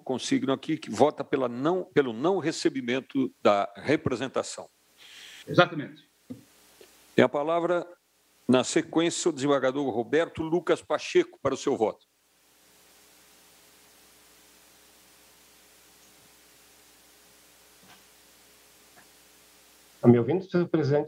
consigno aqui que vota pelo não recebimento da representação. Exatamente. Tem a palavra, na sequência, o desembargador Roberto Lucas Pacheco, para o seu voto. Está me ouvindo, senhor presidente?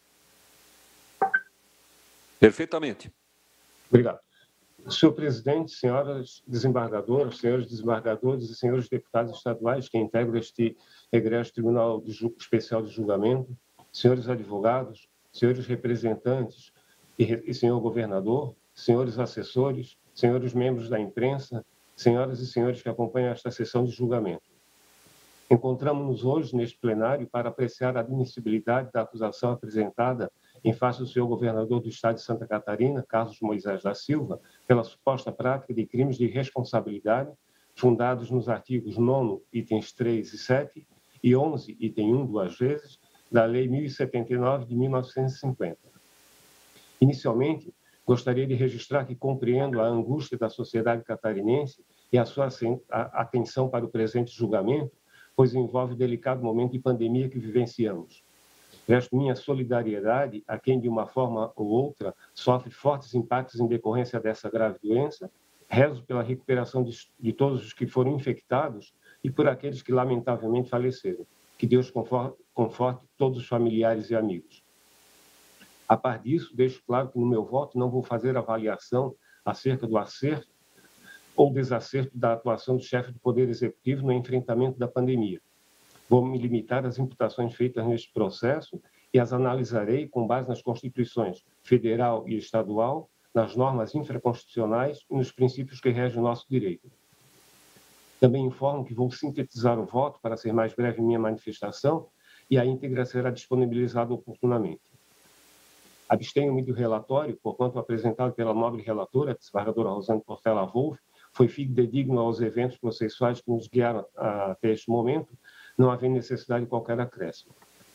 Perfeitamente. Obrigado. Senhor presidente, senhoras desembargadoras, senhores desembargadores e senhores deputados estaduais que integram este egresso Tribunal Especial de Julgamento, senhores advogados, senhores representantes e senhor governador, senhores assessores, senhores membros da imprensa, senhoras e senhores que acompanham esta sessão de julgamento. Encontramos-nos hoje neste plenário para apreciar a admissibilidade da acusação apresentada em face do senhor governador do Estado de Santa Catarina, Carlos Moisés da Silva, pela suposta prática de crimes de responsabilidade fundados nos artigos 9º, itens 3 e 7, e 11, item 1, duas vezes, da Lei 1079 de 1950. Inicialmente, gostaria de registrar que compreendo a angústia da sociedade catarinense e a sua atenção para o presente julgamento, pois envolve o delicado momento de pandemia que vivenciamos. Presto minha solidariedade a quem, de uma forma ou outra, sofre fortes impactos em decorrência dessa grave doença, rezo pela recuperação de todos os que foram infectados e por aqueles que, lamentavelmente, faleceram. Que Deus conforte todos os familiares e amigos. A par disso, deixo claro que no meu voto não vou fazer avaliação acerca do acerto ou desacerto da atuação do chefe do Poder Executivo no enfrentamento da pandemia. Vou me limitar às imputações feitas neste processo e as analisarei com base nas Constituições Federal e Estadual, nas normas infraconstitucionais e nos princípios que regem o nosso direito. Também informo que vou sintetizar o voto para ser mais breve em minha manifestação e a íntegra será disponibilizada oportunamente. Abstenho-me do relatório, porquanto apresentado pela nobre relatora, a desembargadora Rosane Portela Wolff, foi fidedigno aos eventos processuais que nos guiaram até este momento, não havendo necessidade de qualquer acréscimo.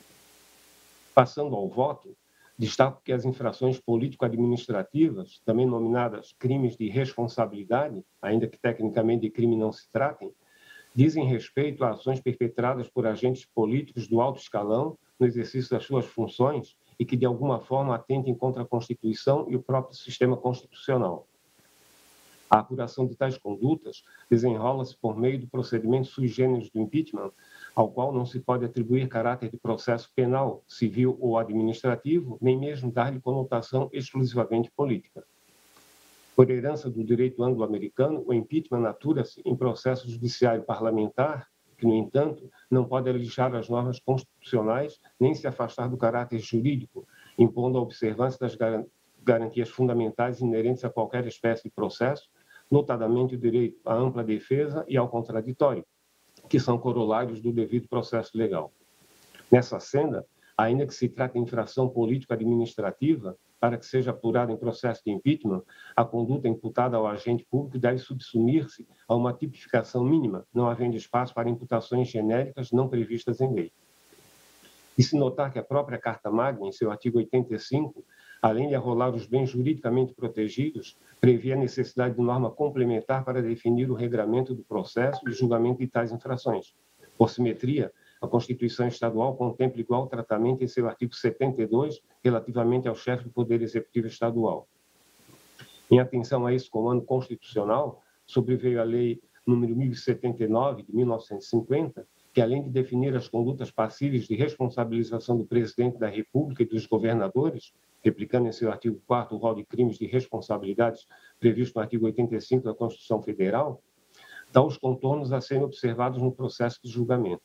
Passando ao voto, destaco que as infrações político-administrativas, também nominadas crimes de responsabilidade, ainda que tecnicamente de crime não se tratem, dizem respeito a ações perpetradas por agentes políticos do alto escalão no exercício das suas funções e que, de alguma forma, atentem contra a Constituição e o próprio sistema constitucional. A apuração de tais condutas desenrola-se por meio do procedimento sui generis do impeachment, ao qual não se pode atribuir caráter de processo penal, civil ou administrativo, nem mesmo dar-lhe conotação exclusivamente política. Por herança do direito anglo-americano, o impeachment atura-se em processo judiciário parlamentar, que, no entanto, não pode alixar as normas constitucionais nem se afastar do caráter jurídico, impondo a observância das garantias fundamentais inerentes a qualquer espécie de processo, notadamente o direito à ampla defesa e ao contraditório, que são corolários do devido processo legal. Nessa senda, ainda que se trate de infração político-administrativa, para que seja apurada em processo de impeachment, a conduta imputada ao agente público deve subsumir-se a uma tipificação mínima, não havendo espaço para imputações genéricas não previstas em lei. E se notar que a própria Carta Magna, em seu artigo 85, além de arrolar os bens juridicamente protegidos, prevê a necessidade de norma complementar para definir o regramento do processo e julgamento de tais infrações. Por simetria, a Constituição Estadual contempla igual tratamento em seu artigo 72, relativamente ao chefe do Poder Executivo Estadual. Em atenção a esse comando constitucional, sobreveio a Lei nº 1079, de 1950, que, além de definir as condutas passíveis de responsabilização do Presidente da República e dos governadores, replicando em seu artigo 4º o rol de crimes de responsabilidades previsto no artigo 85 da Constituição Federal, dá os contornos a serem observados no processo de julgamento.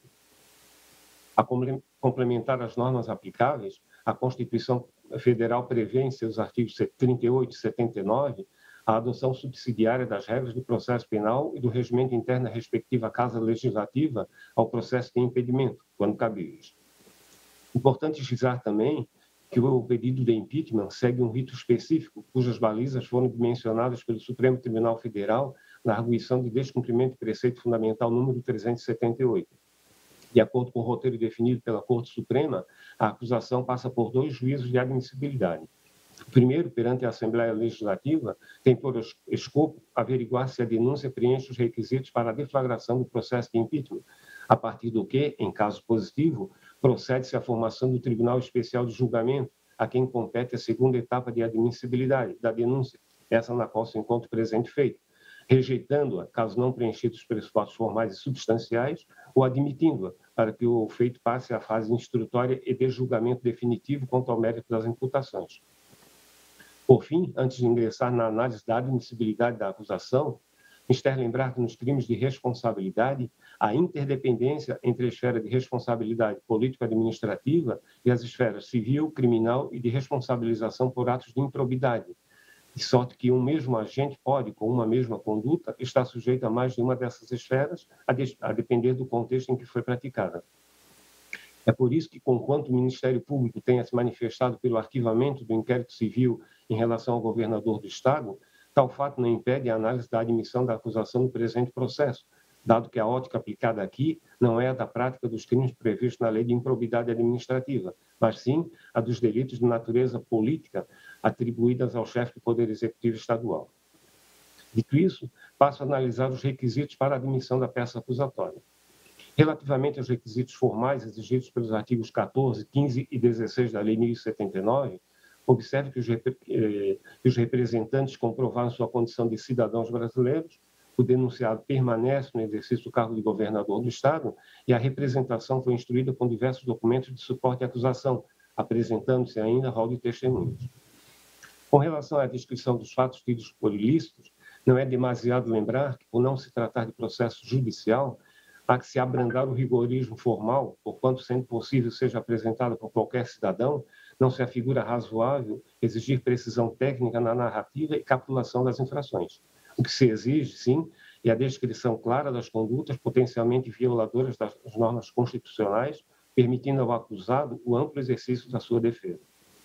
A complementar as normas aplicáveis, a Constituição Federal prevê em seus artigos 38 e 79 a adoção subsidiária das regras do processo penal e do regimento interno da respectiva Casa Legislativa ao processo de impedimento, quando cabíveis. Importante frisar também que o pedido de impeachment segue um rito específico, cujas balizas foram mencionadas pelo Supremo Tribunal Federal na arguição de descumprimento do preceito fundamental número 378. De acordo com o roteiro definido pela Corte Suprema, a acusação passa por 2 juízos de admissibilidade. O primeiro, perante a Assembleia Legislativa, tem por escopo averiguar se a denúncia preenche os requisitos para a deflagração do processo de impeachment, a partir do que, em caso positivo, procede-se à formação do Tribunal Especial de Julgamento, a quem compete a segunda etapa de admissibilidade da denúncia, essa na qual se encontra o presente feito, rejeitando-a, caso não preenchidos os pressupostos formais e substanciais, ou admitindo-a, para que o feito passe à fase instrutória e de julgamento definitivo quanto ao mérito das imputações. Por fim, antes de ingressar na análise da admissibilidade da acusação, Mister lembrar que nos crimes de responsabilidade, a interdependência entre a esfera de responsabilidade político-administrativa e as esferas civil, criminal e de responsabilização por atos de improbidade, de sorte que um mesmo agente pode, com uma mesma conduta, estar sujeito a mais de uma dessas esferas, a depender do contexto em que foi praticada. É por isso que, conquanto o Ministério Público tenha se manifestado pelo arquivamento do inquérito civil em relação ao governador do Estado, tal fato não impede a análise da admissão da acusação no presente processo, dado que a ótica aplicada aqui não é a da prática dos crimes previstos na Lei de Improbidade Administrativa, mas sim a dos delitos de natureza política atribuídas ao chefe do Poder Executivo Estadual. Dito isso, passo a analisar os requisitos para a admissão da peça acusatória. Relativamente aos requisitos formais exigidos pelos artigos 14, 15 e 16 da Lei 1079, observe que os representantes comprovaram sua condição de cidadãos brasileiros, o denunciado permanece no exercício do cargo de governador do Estado e a representação foi instruída com diversos documentos de suporte à acusação, apresentando-se ainda rol de testemunhas. Com relação à descrição dos fatos tidos por ilícitos, não é demasiado lembrar que, por não se tratar de processo judicial, há que se abrandar o rigorismo formal, porquanto, sendo possível, seja apresentado por qualquer cidadão, não se afigura razoável exigir precisão técnica na narrativa e capitulação das infrações. O que se exige, sim, é a descrição clara das condutas potencialmente violadoras das normas constitucionais, permitindo ao acusado o amplo exercício da sua defesa.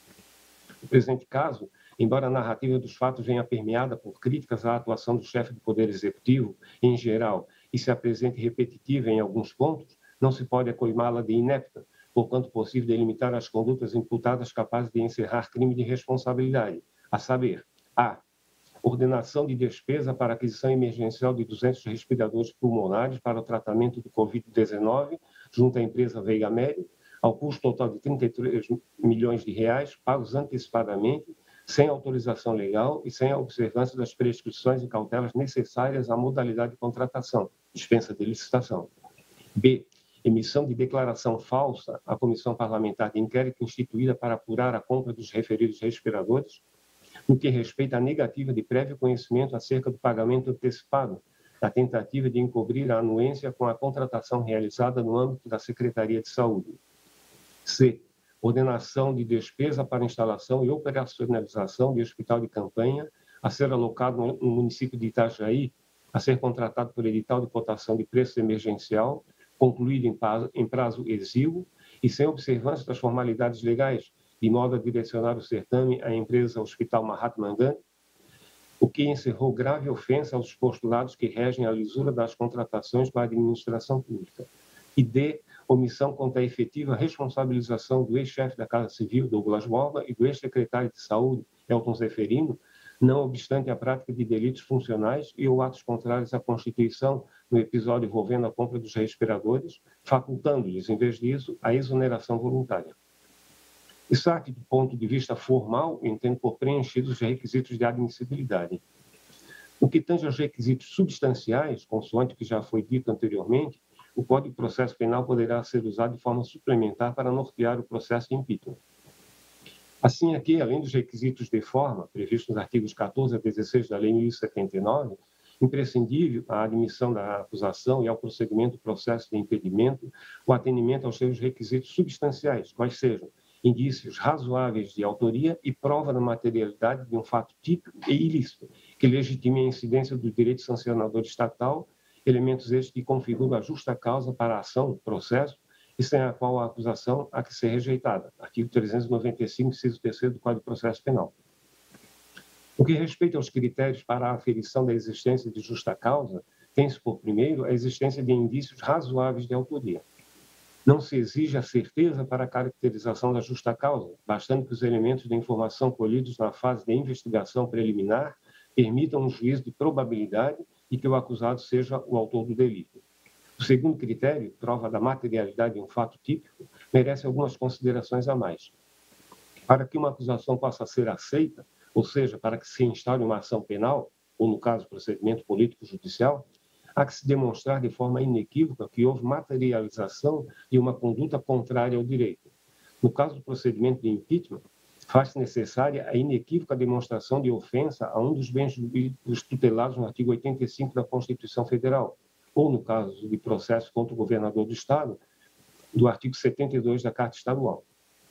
No presente caso, embora a narrativa dos fatos venha permeada por críticas à atuação do chefe do Poder Executivo, em geral, e se apresente repetitiva em alguns pontos, não se pode acoimá-la de inepta, porquanto possível delimitar as condutas imputadas capazes de encerrar crime de responsabilidade, a saber, a. Ordenação de despesa para aquisição emergencial de 200 respiradores pulmonares para o tratamento do Covid-19, junto à empresa Veiga Médio, ao custo total de 33 milhões de reais, pagos antecipadamente, sem autorização legal e sem a observância das prescrições e cautelas necessárias à modalidade de contratação, dispensa de licitação. B. Emissão de declaração falsa à Comissão Parlamentar de Inquérito instituída para apurar a compra dos referidos respiradores, no que respeita à negativa de prévio conhecimento acerca do pagamento antecipado, da tentativa de encobrir a anuência com a contratação realizada no âmbito da Secretaria de Saúde. C. Ordenação de despesa para instalação e operacionalização de hospital de campanha a ser alocado no município de Itajaí, a ser contratado por edital de cotação de preço emergencial, concluído em prazo exíguo e sem observância das formalidades legais, de modo a direcionar o certame à empresa Hospital Mahatma Gandhi, o que encerrou grave ofensa aos postulados que regem a lisura das contratações com a administração pública. E D. Omissão quanto à efetiva responsabilização do ex-chefe da Casa Civil, Douglas Borba, e do ex-secretário de Saúde, Elton Zeferino, não obstante a prática de delitos funcionais e ou atos contrários à Constituição no episódio envolvendo a compra dos respiradores, facultando-lhes, em vez disso, a exoneração voluntária. Isso aqui, do ponto de vista formal, entendo por preenchidos os requisitos de admissibilidade. No que tange aos requisitos substanciais, consoante o que já foi dito anteriormente, o Código de Processo Penal poderá ser usado de forma suplementar para nortear o processo de impeachment. Assim, aqui, além dos requisitos de forma, previstos nos artigos 14 a 16 da Lei 1079, imprescindível a admissão da acusação e ao prosseguimento do processo de impedimento, o atendimento aos seus requisitos substanciais, quais sejam indícios razoáveis de autoria e prova da materialidade de um fato típico e ilícito, que legitime a incidência do direito sancionador estatal, elementos estes que configuram a justa causa para a ação, processo, e sem a qual a acusação há que ser rejeitada. Artigo 395, inciso 3º do Código de Processo Penal. No que respeita aos critérios para a aferição da existência de justa causa, tem-se por primeiro a existência de indícios razoáveis de autoria. Não se exige a certeza para a caracterização da justa causa, bastando que os elementos da informação colhidos na fase de investigação preliminar permitam um juízo de probabilidade e que o acusado seja o autor do delito. O segundo critério, prova da materialidade de um fato típico, merece algumas considerações a mais. Para que uma acusação possa ser aceita, ou seja, para que se instaure uma ação penal, ou no caso, procedimento político-judicial, há que se demonstrar de forma inequívoca que houve materialização de uma conduta contrária ao direito. No caso do procedimento de impeachment, faz-se necessária a inequívoca demonstração de ofensa a um dos bens jurídicos tutelados no artigo 85 da Constituição Federal, ou, no caso de processo contra o governador do Estado, do artigo 72 da Carta Estadual.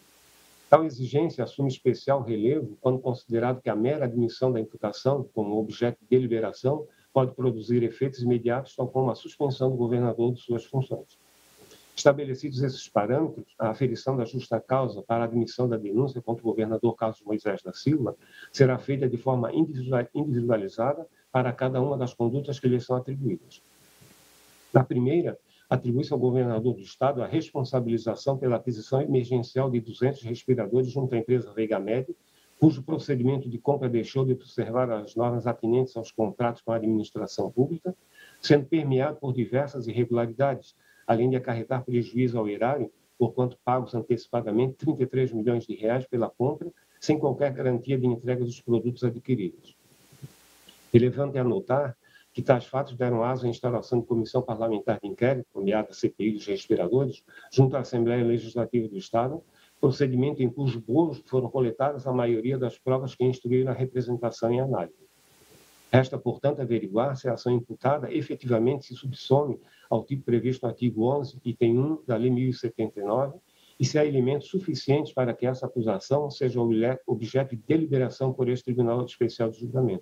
Tal exigência assume especial relevo quando considerado que a mera admissão da imputação como objeto de deliberação pode produzir efeitos imediatos, tal como a suspensão do governador de suas funções. Estabelecidos esses parâmetros, a aferição da justa causa para a admissão da denúncia contra o governador Carlos Moisés da Silva será feita de forma individualizada para cada uma das condutas que lhe são atribuídas. Na primeira, atribui-se ao governador do Estado a responsabilização pela aquisição emergencial de 200 respiradores junto à empresa Veiga Med, cujo procedimento de compra deixou de observar as normas atinentes aos contratos com a administração pública, sendo permeado por diversas irregularidades, além de acarretar prejuízo ao erário, porquanto pagos antecipadamente 33 milhões de reais pela compra, sem qualquer garantia de entrega dos produtos adquiridos. Relevante é anotar que tais fatos deram asa à instalação de comissão parlamentar de inquérito, nomeada CPI dos respiradores, junto à Assembleia Legislativa do Estado, procedimento em cujo bojo foram coletadas a maioria das provas que instruíram a representação e análise. Resta, portanto, averiguar se a ação imputada efetivamente se subsome ao tipo previsto no artigo 11, item 1 da Lei 1079, e se há elementos suficientes para que essa acusação seja objeto de deliberação por este Tribunal Especial de Julgamento.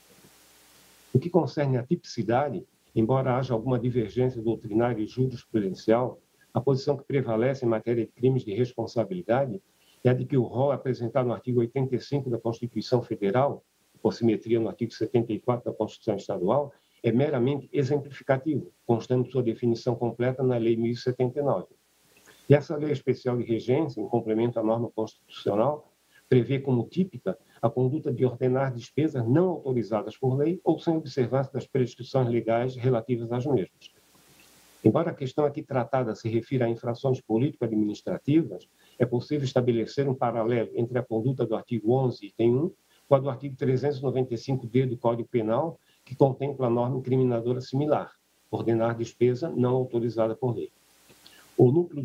No que concerne à tipicidade, embora haja alguma divergência doutrinária e jurisprudencial, a posição que prevalece em matéria de crimes de responsabilidade é a de que o rol apresentado no artigo 85 da Constituição Federal, por simetria no artigo 74 da Constituição Estadual, é meramente exemplificativo, constando sua definição completa na Lei 1079. E essa Lei Especial de Regência, em complemento à norma constitucional, prevê como típica a conduta de ordenar despesas não autorizadas por lei ou sem observância das prescrições legais relativas às mesmas. Embora a questão aqui tratada se refira a infrações político-administrativas, é possível estabelecer um paralelo entre a conduta do artigo 11, item 1, com a do artigo 395-D do Código Penal, que contempla a norma incriminadora similar, ordenar despesa não autorizada por lei. O núcleo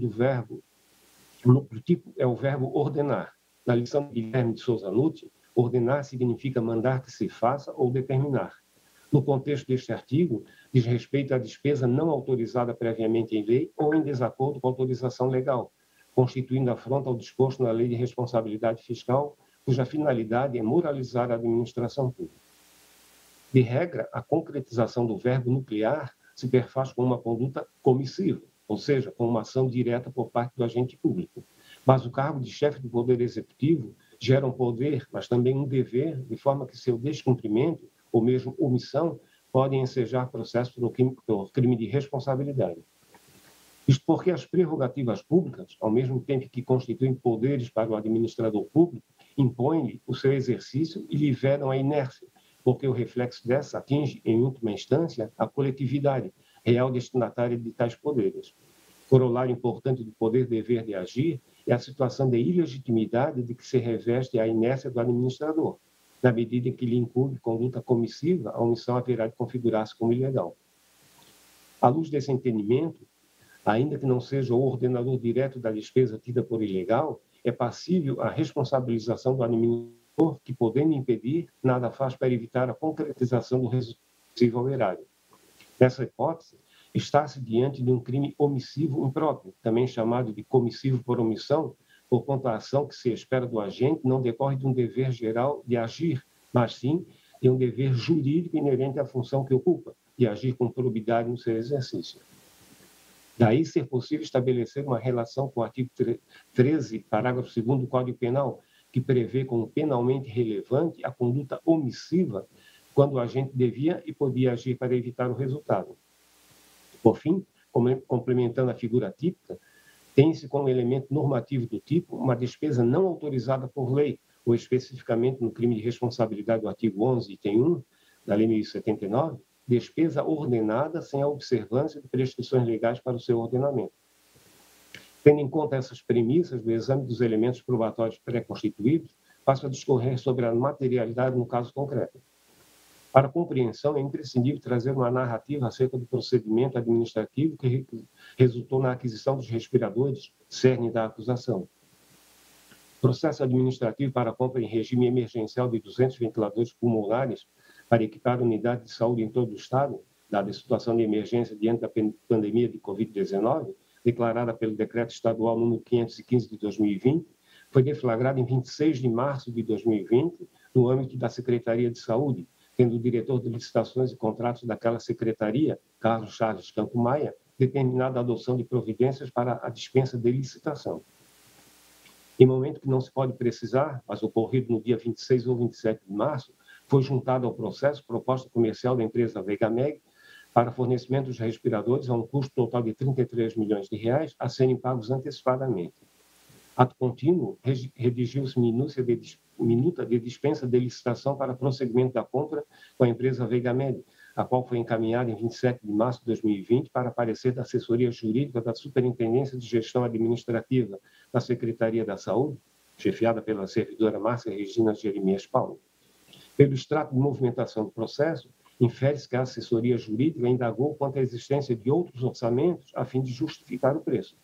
tipo é o verbo ordenar. Na lição de Guilherme de Souza Nutti, ordenar significa mandar que se faça ou determinar. No contexto deste artigo, diz respeito à despesa não autorizada previamente em lei ou em desacordo com a autorização legal, constituindo afronta ao disposto na Lei de Responsabilidade Fiscal, cuja finalidade é moralizar a administração pública. De regra, a concretização do verbo nuclear se perfaz com uma conduta comissiva, ou seja, com uma ação direta por parte do agente público. Mas o cargo de chefe do Poder Executivo gera um poder, mas também um dever, de forma que seu descumprimento, ou mesmo omissão, podem ensejar processo por crime de responsabilidade. Isto porque as prerrogativas públicas, ao mesmo tempo que constituem poderes para o administrador público, impõem-lhe o seu exercício e lhe vedam a inércia, porque o reflexo dessa atinge, em última instância, a coletividade, real destinatária de tais poderes. Corolário importante do poder-dever de agir é a situação de ilegitimidade de que se reveste a inércia do administrador. Na medida em que lhe incumbe conduta comissiva, a omissão haverá de configurar-se como ilegal. À luz desse entendimento, ainda que não seja o ordenador direto da despesa tida por ilegal, é passível a responsabilização do administrador que, podendo impedir, nada faz para evitar a concretização do resultado possível ao erário. Nessa hipótese, está-se diante de um crime omissivo impróprio, também chamado de comissivo por omissão, porquanto a ação que se espera do agente não decorre de um dever geral de agir, mas sim de um dever jurídico inerente à função que ocupa, de agir com probidade no seu exercício. Daí ser possível estabelecer uma relação com o artigo 13, parágrafo 2º do Código Penal, que prevê como penalmente relevante a conduta omissiva quando o agente devia e podia agir para evitar o resultado. Por fim, complementando a figura típica, Tem-se como elemento normativo do tipo uma despesa não autorizada por lei, ou especificamente no crime de responsabilidade do artigo 11, item 1, da Lei 1079, despesa ordenada sem a observância de prescrições legais para o seu ordenamento. Tendo em conta essas premissas do exame dos elementos probatórios pré-constituídos, passo a discorrer sobre a materialidade no caso concreto. Para compreensão, é imprescindível trazer uma narrativa acerca do procedimento administrativo que resultou na aquisição dos respiradores, cerne da acusação. Processo administrativo para a compra em regime emergencial de 200 ventiladores pulmonares para equipar unidades de saúde em todo o Estado, dada a situação de emergência diante da pandemia de Covid-19, declarada pelo Decreto Estadual número 515 de 2020, foi deflagrado em 26 de março de 2020, no âmbito da Secretaria de Saúde, tendo o diretor de licitações e contratos daquela secretaria, Carlos Charles Campo Maia, determinado a adoção de providências para a dispensa de licitação. Em momento que não se pode precisar, mas ocorrido no dia 26 ou 27 de março, foi juntado ao processo proposta comercial da empresa Vegameg para fornecimento dos respiradores a um custo total de R$ 33 milhões a serem pagos antecipadamente. Ato contínuo, redigiu-se minuta de dispensa de licitação para prosseguimento da compra com a empresa Vegameg, a qual foi encaminhada em 27 de março de 2020 para parecer da assessoria jurídica da Superintendência de Gestão Administrativa da Secretaria da Saúde, chefiada pela servidora Márcia Regina Jeremias Paulo. Pelo extrato de movimentação do processo, infere-se que a assessoria jurídica indagou quanto à existência de outros orçamentos a fim de justificar o preço.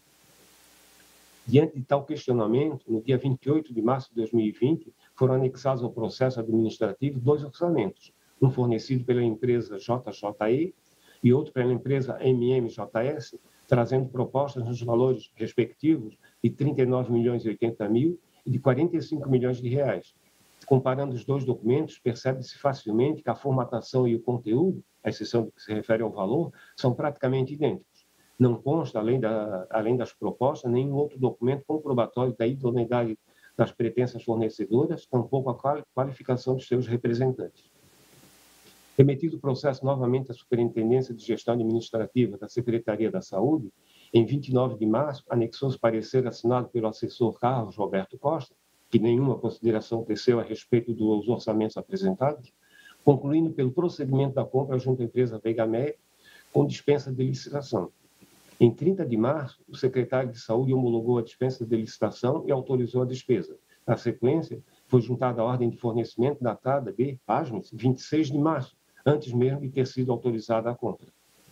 Diante de tal questionamento, no dia 28 de março de 2020, foram anexados ao processo administrativo 2 orçamentos, um fornecido pela empresa JJE e outro pela empresa MMJS, trazendo propostas nos valores respectivos de R$ 39.080.000 e de R$ 45 milhões. Comparando os dois documentos, percebe-se facilmente que a formatação e o conteúdo, à exceção do que se refere ao valor, são praticamente idênticos. Não consta, além das propostas, nenhum outro documento comprobatório da idoneidade das pretensas fornecedoras, tampouco a qualificação dos seus representantes. Remetido o processo novamente à Superintendência de Gestão Administrativa da Secretaria da Saúde, em 29 de março, anexou-se parecer assinado pelo assessor Carlos Roberto Costa, que nenhuma consideração teceu a respeito dos orçamentos apresentados, concluindo pelo procedimento da compra junto à empresa Vegameg com dispensa de licitação. Em 30 de março, o secretário de Saúde homologou a dispensa de licitação e autorizou a despesa. Na sequência, foi juntada a ordem de fornecimento datada de, pasmem-se, 26 de março, antes mesmo de ter sido autorizada a compra.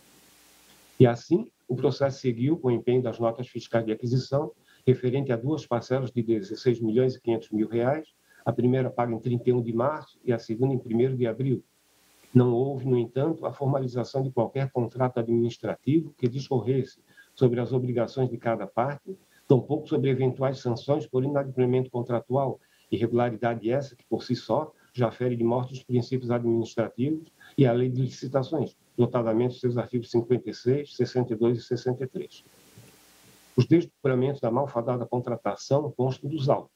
E assim, o processo seguiu com o empenho das notas fiscais de aquisição, referente a 2 parcelas de R$ 16.500.000, a primeira paga em 31 de março e a segunda em 1º de abril. Não houve, no entanto, a formalização de qualquer contrato administrativo que discorresse sobre as obrigações de cada parte, tampouco sobre eventuais sanções por inadimplemento contratual, irregularidade essa que, por si só, já fere de morte os princípios administrativos e a lei de licitações, notadamente os seus artigos 56, 62 e 63. Os desdobramentos da malfadada contratação constam dos autos.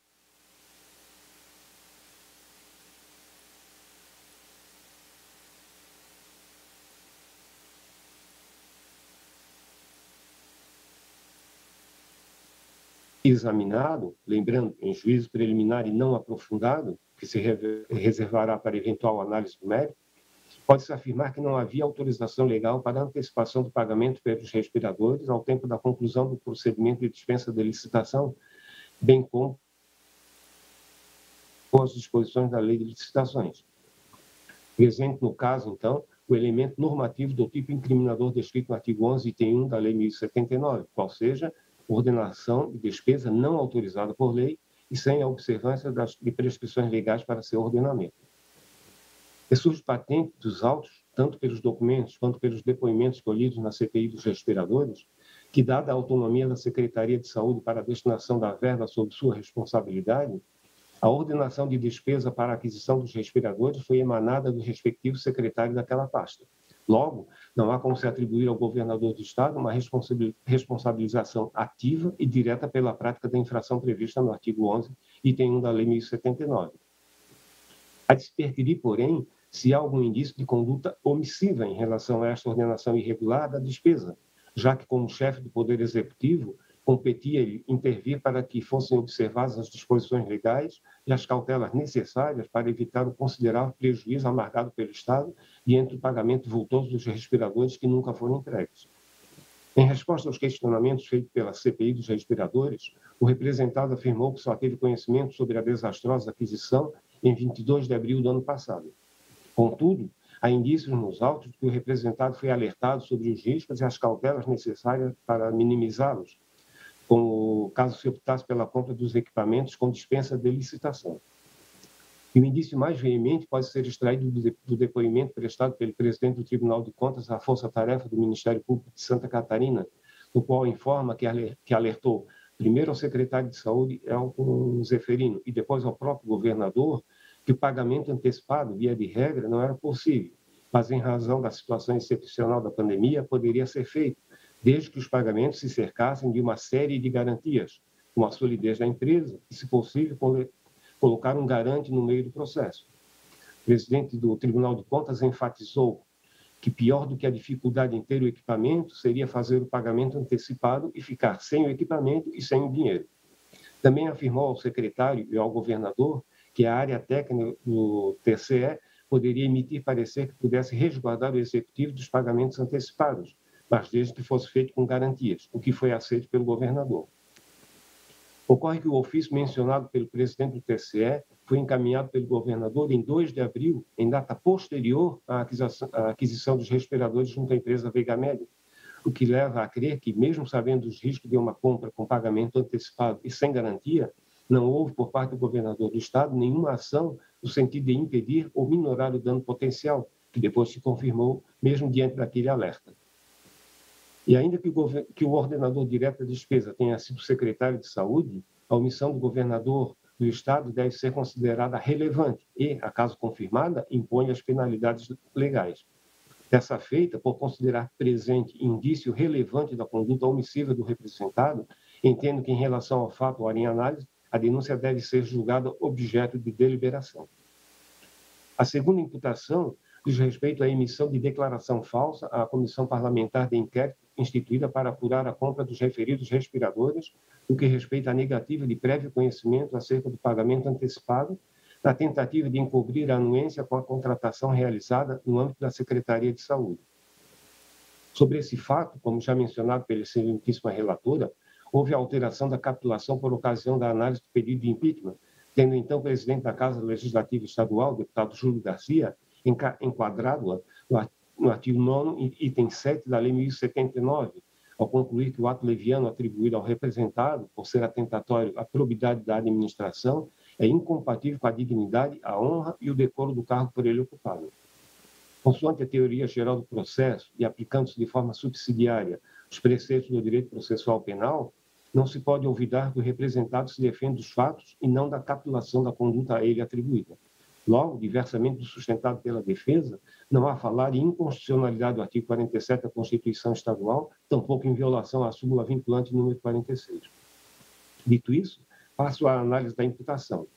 Examinado, lembrando, em juízo preliminar e não aprofundado, que se reservará para eventual análise do mérito, pode-se afirmar que não havia autorização legal para a antecipação do pagamento pelos respiradores ao tempo da conclusão do procedimento de dispensa de licitação, bem como as disposições da Lei de Licitações. Presente no caso, então, o elemento normativo do tipo incriminador descrito no artigo 11, item 1 da Lei 1079, qual seja ordenação de despesa não autorizada por lei e sem a observância de prescrições legais para seu ordenamento. Surge patente dos autos, tanto pelos documentos quanto pelos depoimentos colhidos na CPI dos respiradores, que, dada a autonomia da Secretaria de Saúde para a destinação da verba sob sua responsabilidade, a ordenação de despesa para a aquisição dos respiradores foi emanada do respectivo secretário daquela pasta. Logo, não há como se atribuir ao governador do Estado uma responsabilização ativa e direta pela prática da infração prevista no artigo 11, item 1 da Lei 1079. A de se perquirir, porém, se há algum indício de conduta omissiva em relação a esta ordenação irregular da despesa, já que, como chefe do Poder Executivo, competia-lhe intervir para que fossem observadas as disposições legais e as cautelas necessárias para evitar o considerável prejuízo amargado pelo Estado diante do pagamento vultoso dos respiradores que nunca foram entregues. Em resposta aos questionamentos feitos pela CPI dos respiradores, o representado afirmou que só teve conhecimento sobre a desastrosa aquisição em 22 de abril do ano passado. Contudo, há indícios nos autos de que o representado foi alertado sobre os riscos e as cautelas necessárias para minimizá-los, como caso se optasse pela compra dos equipamentos com dispensa de licitação. E o indício mais veemente pode ser extraído do depoimento prestado pelo presidente do Tribunal de Contas à Força Tarefa do Ministério Público de Santa Catarina, no qual informa que alertou primeiro ao secretário de Saúde, Elton Zeferino, e depois ao próprio governador, que o pagamento antecipado, via de regra, não era possível, mas em razão da situação excepcional da pandemia, poderia ser feito, desde que os pagamentos se cercassem de uma série de garantias, como a solidez da empresa e, se possível, colocar um garante no meio do processo. O presidente do Tribunal de Contas enfatizou que pior do que a dificuldade em ter o equipamento seria fazer o pagamento antecipado e ficar sem o equipamento e sem o dinheiro. Também afirmou ao secretário e ao governador que a área técnica do TCE poderia emitir parecer que pudesse resguardar o executivo dos pagamentos antecipados, mas desde que fosse feito com garantias, o que foi aceito pelo governador. Ocorre que o ofício mencionado pelo presidente do TCE foi encaminhado pelo governador em 2 de abril, em data posterior à aquisição dos respiradores junto à empresa Vega Média, o que leva a crer que, mesmo sabendo dos riscos de uma compra com pagamento antecipado e sem garantia, não houve, por parte do governador do Estado, nenhuma ação no sentido de impedir ou minorar o dano potencial, que depois se confirmou, mesmo diante daquele alerta. E ainda que o ordenador direto da despesa tenha sido secretário de Saúde, a omissão do governador do Estado deve ser considerada relevante e, a caso confirmada, impõe as penalidades legais. Dessa feita, por considerar presente indício relevante da conduta omissiva do representado, entendo que, em relação ao fato ora em análise, a denúncia deve ser julgada objeto de deliberação. A segunda imputação diz respeito à emissão de declaração falsa à Comissão Parlamentar de Inquérito instituída para apurar a compra dos referidos respiradores, no que respeita à negativa de prévio conhecimento acerca do pagamento antecipado, na tentativa de encobrir a anuência com a contratação realizada no âmbito da Secretaria de Saúde. Sobre esse fato, como já mencionado pela excelentíssima relatora, houve alteração da capitulação por ocasião da análise do pedido de impeachment, tendo então o presidente da Casa Legislativa Estadual, o deputado Júlio Garcia, enquadrado-a no artigo 9º, item 7 da Lei 1079, ao concluir que o ato leviano atribuído ao representado, por ser atentatório à probidade da administração, é incompatível com a dignidade, a honra e o decoro do cargo por ele ocupado. Consoante a teoria geral do processo e aplicando-se de forma subsidiária os preceitos do direito processual penal, não se pode olvidar que o representado se defende dos fatos e não da capitulação da conduta a ele atribuída. Logo, diversamente do sustentado pela defesa, não há falar em inconstitucionalidade do artigo 47 da Constituição Estadual, tampouco em violação à súmula vinculante número 46. Dito isso, passo à análise da imputação.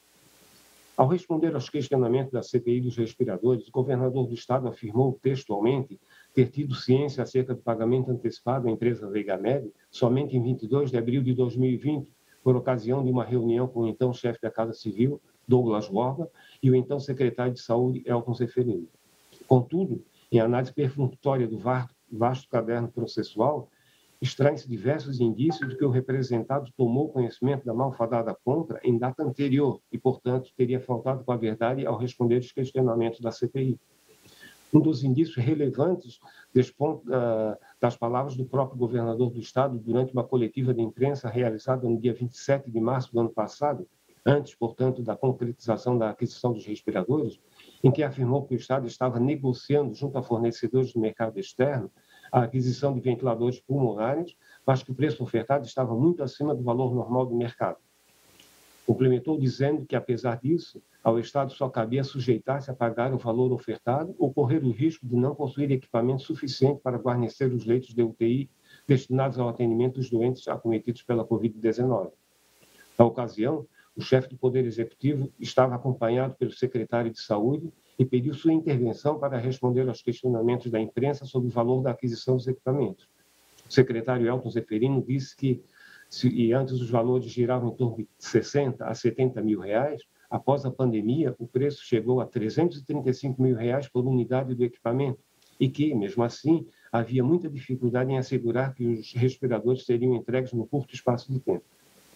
Ao responder aos questionamentos da CPI dos respiradores, o governador do Estado afirmou textualmente ter tido ciência acerca do pagamento antecipado à empresa Vega Média somente em 22 de abril de 2020, por ocasião de uma reunião com o então chefe da Casa Civil, Douglas Borba, e o então secretário de Saúde, Elton Zeferino. Contudo, em análise perfunctória do vasto caderno processual, extraem-se diversos indícios de que o representado tomou conhecimento da malfadada compra em data anterior e, portanto, teria faltado com a verdade ao responder os questionamentos da CPI. Um dos indícios relevantes desponta das palavras do próprio governador do Estado durante uma coletiva de imprensa realizada no dia 27 de março do ano passado, antes, portanto, da concretização da aquisição dos respiradores, em que afirmou que o Estado estava negociando junto a fornecedores do mercado externo a aquisição de ventiladores pulmonares, mas que o preço ofertado estava muito acima do valor normal do mercado. Complementou dizendo que, apesar disso, ao Estado só cabia sujeitar-se a pagar o valor ofertado ou correr o risco de não possuir equipamento suficiente para guarnecer os leitos de UTI destinados ao atendimento dos doentes acometidos pela Covid-19. Na ocasião, o chefe do Poder Executivo estava acompanhado pelo secretário de Saúde e pediu sua intervenção para responder aos questionamentos da imprensa sobre o valor da aquisição dos equipamentos. O secretário Elton Zeferino disse que e antes os valores giravam em torno de 60 a 70 mil reais, após a pandemia, o preço chegou a 335 mil reais por unidade do equipamento, e que, mesmo assim, havia muita dificuldade em assegurar que os respiradores seriam entregues no curto espaço de tempo.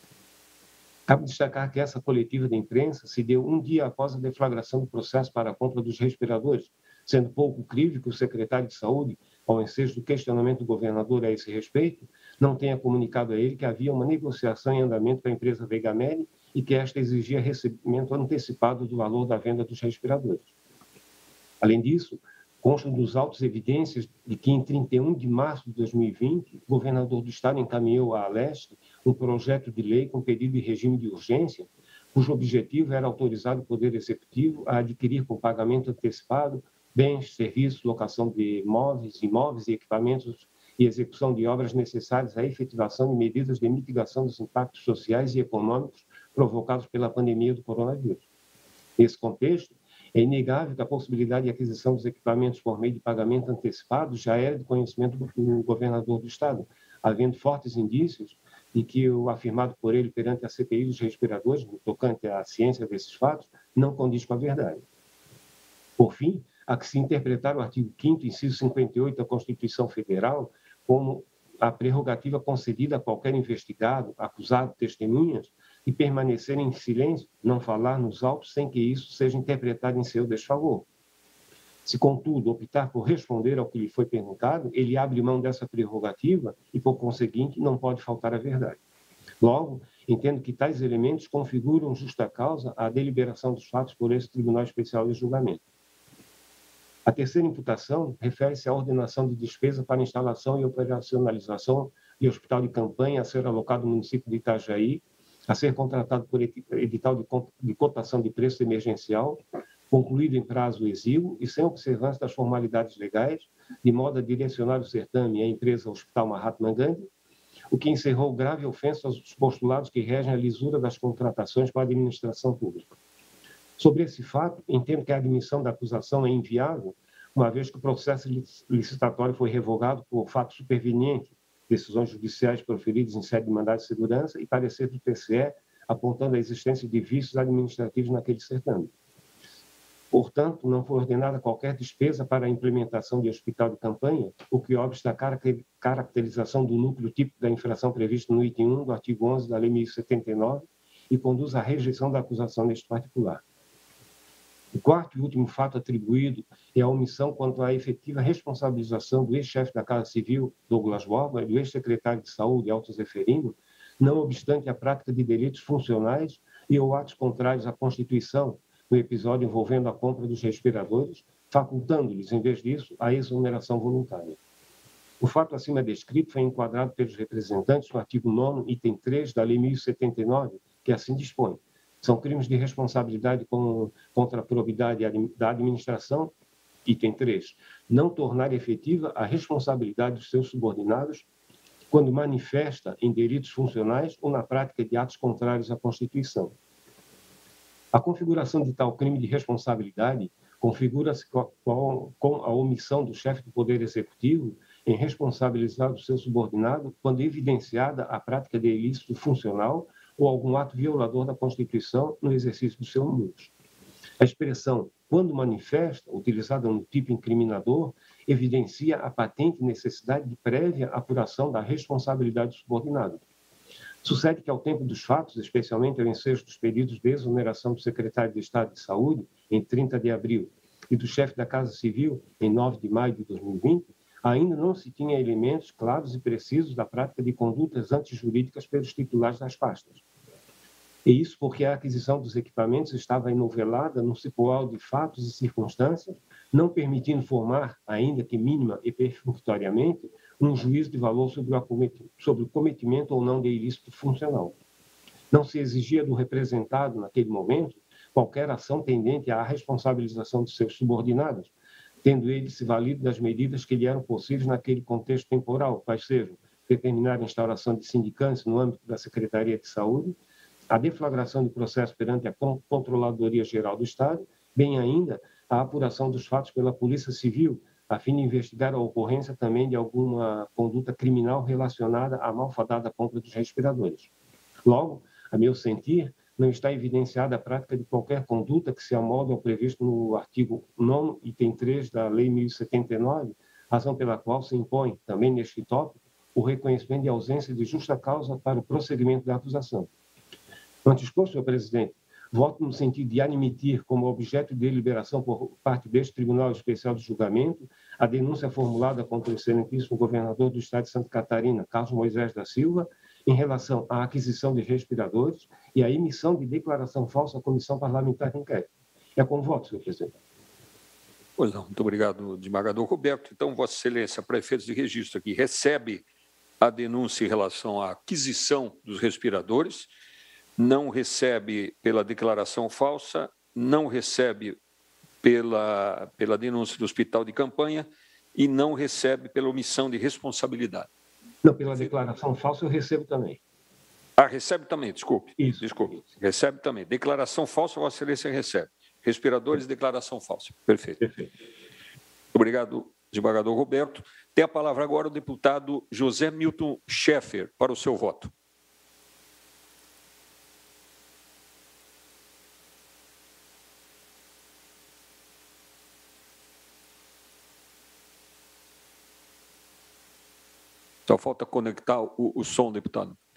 Cabe destacar que essa coletiva de imprensa se deu um dia após a deflagração do processo para a compra dos respiradores, sendo pouco crível que o secretário de Saúde, ao ensejo do questionamento do governador a esse respeito, não tenha comunicado a ele que havia uma negociação em andamento com a empresa Vegamedi e que esta exigia recebimento antecipado do valor da venda dos respiradores. Além disso, consta dos autos evidências de que, em 31 de março de 2020, o governador do Estado encaminhou à Aleste um projeto de lei com pedido de regime de urgência, cujo objetivo era autorizar o Poder Executivo a adquirir com pagamento antecipado bens, serviços, locação de imóveis e equipamentos e execução de obras necessárias à efetivação de medidas de mitigação dos impactos sociais e econômicos provocados pela pandemia do coronavírus. Nesse contexto, é inegável que a possibilidade de aquisição dos equipamentos por meio de pagamento antecipado já era de conhecimento do governador do Estado, havendo fortes indícios de que o afirmado por ele perante a CPI dos respiradores, no tocante à ciência desses fatos, não condiz com a verdade. Por fim, há que se interpretar o artigo 5º, inciso 58 da Constituição Federal como a prerrogativa concedida a qualquer investigado, acusado, testemunhas, e permanecer em silêncio, não falar nos autos sem que isso seja interpretado em seu desfavor. Se, contudo, optar por responder ao que lhe foi perguntado, ele abre mão dessa prerrogativa e, por conseguinte, não pode faltar a verdade. Logo, entendo que tais elementos configuram justa causa à deliberação dos fatos por esse Tribunal Especial de Julgamento. A terceira imputação refere-se à ordenação de despesa para instalação e operacionalização de hospital de campanha a ser alocado no município de Itajaí, a ser contratado por edital de cotação de preço emergencial, concluído em prazo exíguo e sem observância das formalidades legais, de modo a direcionar o certame à empresa Hospital Mahatma Gandhi, o que encerrou grave ofensa aos postulados que regem a lisura das contratações para a administração pública. Sobre esse fato, entendo que a admissão da acusação é inviável, uma vez que o processo licitatório foi revogado por fato superveniente, decisões judiciais proferidas em sede de mandado de segurança e parecer do TCE apontando a existência de vícios administrativos naquele certame. Portanto, não foi ordenada qualquer despesa para a implementação de hospital de campanha, o que obsta a caracterização do núcleo típico da infração prevista no item 1 do artigo 11 da Lei 1079 e conduz à rejeição da acusação neste particular. O quarto e último fato atribuído é a omissão quanto à efetiva responsabilização do ex-chefe da Casa Civil, Douglas Borba, e do ex-secretário de Saúde, Elton Zeferino, não obstante a prática de delitos funcionais e ou atos contrários à Constituição, no episódio envolvendo a compra dos respiradores, facultando-lhes, em vez disso, a exoneração voluntária. O fato acima descrito foi enquadrado pelos representantes no artigo 9º, item 3 da Lei 1079, que assim dispõe. São crimes de responsabilidade contra a probidade da administração, item 3, não tornar efetiva a responsabilidade dos seus subordinados quando manifesta em delitos funcionais ou na prática de atos contrários à Constituição. A configuração de tal crime de responsabilidade configura-se com a omissão do chefe do Poder Executivo em responsabilizar o seu subordinado quando evidenciada a prática de ilícito funcional ou algum ato violador da Constituição no exercício do seu mandato. A expressão quando manifesta, utilizada no tipo incriminador, evidencia a patente necessidade de prévia apuração da responsabilidade do subordinado. Sucede que, ao tempo dos fatos, especialmente ao ensejo dos pedidos de exoneração do secretário de Estado de Saúde, em 30 de abril, e do chefe da Casa Civil, em 9 de maio de 2020, ainda não se tinha elementos claros e precisos da prática de condutas antijurídicas pelos titulares das pastas. E isso porque a aquisição dos equipamentos estava enovelada num cipoal de fatos e circunstâncias, não permitindo formar, ainda que mínima e perfunctoriamente, um juízo de valor sobre o cometimento ou não de ilícito funcional. Não se exigia do representado, naquele momento, qualquer ação tendente à responsabilização de seus subordinados, tendo ele se valido das medidas que lhe eram possíveis naquele contexto temporal, quais sejam determinar a instauração de sindicância no âmbito da Secretaria de Saúde, a deflagração de processo perante a Controladoria Geral do Estado, bem ainda a apuração dos fatos pela Polícia Civil, a fim de investigar a ocorrência também de alguma conduta criminal relacionada à malfadada compra dos respiradores. Logo, a meu sentir, não está evidenciada a prática de qualquer conduta que se amolde ao previsto no artigo 9º, item 3 da Lei 1079, razão pela qual se impõe, também neste tópico, o reconhecimento de ausência de justa causa para o prosseguimento da acusação. No dispor, senhor presidente, voto no sentido de admitir como objeto de deliberação por parte deste Tribunal Especial de Julgamento a denúncia formulada contra o excelentíssimo governador do Estado de Santa Catarina, Carlos Moisés da Silva, em relação à aquisição de respiradores e à emissão de declaração falsa à Comissão Parlamentar de Inquérito. É com voto, senhor presidente. Pois não, muito obrigado, desembargador Roberto. Então, Vossa Excelência, para efeitos de registro aqui, recebe a denúncia em relação à aquisição dos respiradores, não recebe pela declaração falsa, não recebe pela denúncia do hospital de campanha e não recebe pela omissão de responsabilidade. Não, pela declaração falsa eu recebo também. Ah, recebe também, desculpe. Isso. Desculpe. Isso. Recebe também. Declaração falsa, Vossa Excelência recebe. Respiradores, declaração falsa. Perfeito. Perfeito. Obrigado, desembargador Roberto. Tem a palavra agora o deputado José Milton Schaeffer para o seu voto. Só falta conectar o som, deputado.